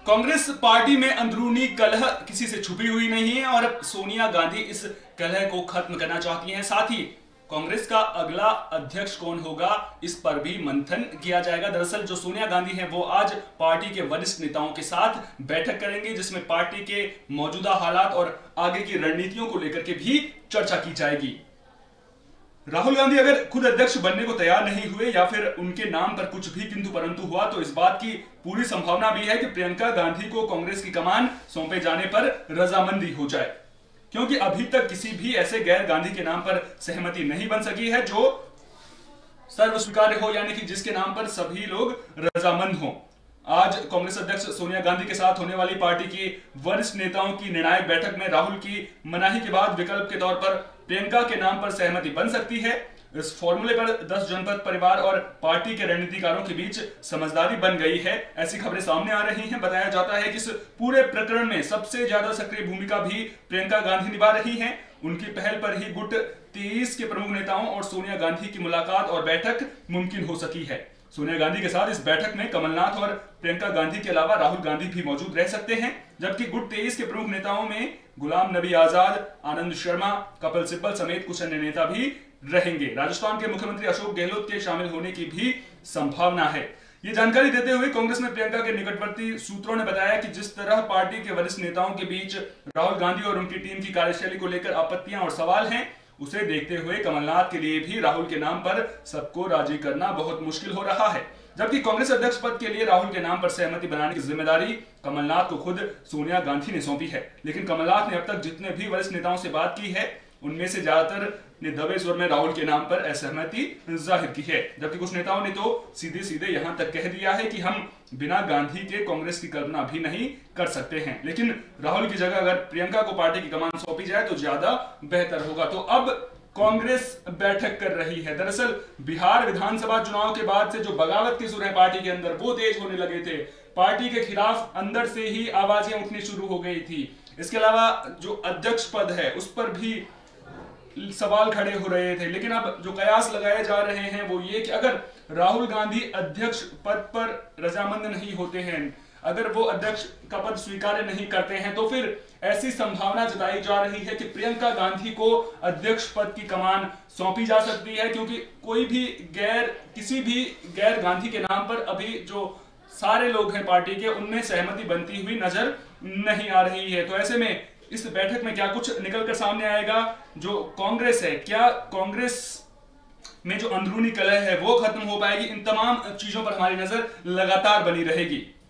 Congress party में अंदरूनी कलह किसी से छुपी हुई नहीं है और अब सोनिया गांधी इस कलह को खत्म करना चाहती हैं। साथ ही कांग्रेस का अगला अध्यक्ष कौन होगा, इस पर भी मंथन किया जाएगा। दरअसल जो सोनिया गांधी हैं वो आज पार्टी के वरिष्ठ नेताओं के साथ बैठक करेंगे, जिसमें पार्टी के मौजूदा हालात और आगे की रणनीतियों को लेकर के भी चर्चा की जाएगी। राहुल गांधी अगर खुद अध्यक्ष बनने को तैयार नहीं हुए या फिर उनके नाम पर कुछ भी किंतु परंतु हुआ तो इस बात की पूरी संभावना भी है कि प्रियंका गांधी को कांग्रेस की कमान सौंपे जाने पर रजामंदी हो जाए, क्योंकि अभी तक किसी भी ऐसे गैर गांधी के नाम पर सहमति नहीं बन सकी है जो सर्व स्वीकार्य हो, यानी कि जिसके नाम पर सभी लोग रजामंद हों। आज कांग्रेस अध्यक्ष सोनिया गांधी के साथ होने वाली पार्टी की वरिष्ठ नेताओं की निर्णायक बैठक में राहुल की मनाही के बाद विकल्प के तौर पर प्रियंका के नाम पर सहमति बन सकती है। इस फॉर्मूले पर 10 जनपद परिवार और पार्टी के रणनीतिकारों के बीच समझदारी बन गई है, ऐसी खबरें सामने आ रही हैं। बताया जाता है कि इस पूरे प्रकरण में सबसे ज्यादा सक्रिय भूमिका भी प्रियंका गांधी निभा रही हैं। उनकी पहल पर ही गुट 23 के प्रमुख नेताओं और सोनिया गांधी की मुलाकात और बैठक मुमकिन हो सकी है। सोनिया गांधी के साथ इस बैठक में कमलनाथ और प्रियंका गांधी के अलावा राहुल गांधी भी मौजूद रह सकते हैं, जबकि गुट 23 के प्रमुख नेताओं में गुलाम नबी आजाद, आनंद शर्मा, कपिल सिब्बल समेत कुछ अन्य नेता भी रहेंगे। राजस्थान के मुख्यमंत्री अशोक गहलोत के शामिल होने की भी संभावना है। ये जानकारी देते हुए कांग्रेस में प्रियंका के निकटवर्ती सूत्रों ने बताया कि जिस तरह पार्टी के वरिष्ठ नेताओं के बीच राहुल गांधी और उनकी टीम की कार्यशैली को लेकर आपत्तियां और सवाल हैं, उसे देखते हुए कमलनाथ के लिए भी राहुल के नाम पर सबको राजी करना बहुत मुश्किल हो रहा है। जबकि कांग्रेस अध्यक्ष पद के लिए राहुल के नाम पर सहमति बनाने की जिम्मेदारी कमलनाथ को खुद सोनिया गांधी ने सौंपी है। लेकिन कमलनाथ ने अब तक जितने भी वरिष्ठ नेताओं से बात की है उनमें से ज्यादातर ने दबे स्वर में राहुल के नाम पर असहमति जाहिर की है, जबकि कुछ नेताओं ने तो सीधे सीधे यहां तक कह दिया है कि हम बिना गांधी के कांग्रेस की कल्पना भी नहीं कर सकते हैं। लेकिन राहुल की जगह अगर प्रियंका को पार्टी की कमान सौंपी जाए तो ज्यादा बेहतर होगा। तो अब कांग्रेस बैठक कर रही है। दरअसल बिहार विधानसभा चुनाव के बाद से जो बगावत के सुर है पार्टी के अंदर वो तेज होने लगे थे। पार्टी के खिलाफ अंदर से ही आवाजें उठनी शुरू हो गई थी। इसके अलावा जो अध्यक्ष पद है उस पर भी सवाल खड़े हो रहे थे। लेकिन अब जो कयास लगाए जा रहे हैं वो ये कि अगर राहुल गांधी अध्यक्ष पद पर रजामंद नहीं होते हैं, अगर वो अध्यक्ष का पद स्वीकार नहीं करते हैं, तो फिर ऐसी संभावना जताई जा रही है कि प्रियंका गांधी को अध्यक्ष पद की कमान सौंपी जा सकती है, क्योंकि कोई भी किसी भी गैर गांधी के नाम पर अभी जो सारे लोग हैं पार्टी के उनमें सहमति बनती हुई नजर नहीं आ रही है। तो ऐसे में इस बैठक में क्या कुछ निकलकर सामने आएगा, जो कांग्रेस है, क्या कांग्रेस में जो अंदरूनी कलह है वो खत्म हो पाएगी, इन तमाम चीजों पर हमारी नजर लगातार बनी रहेगी।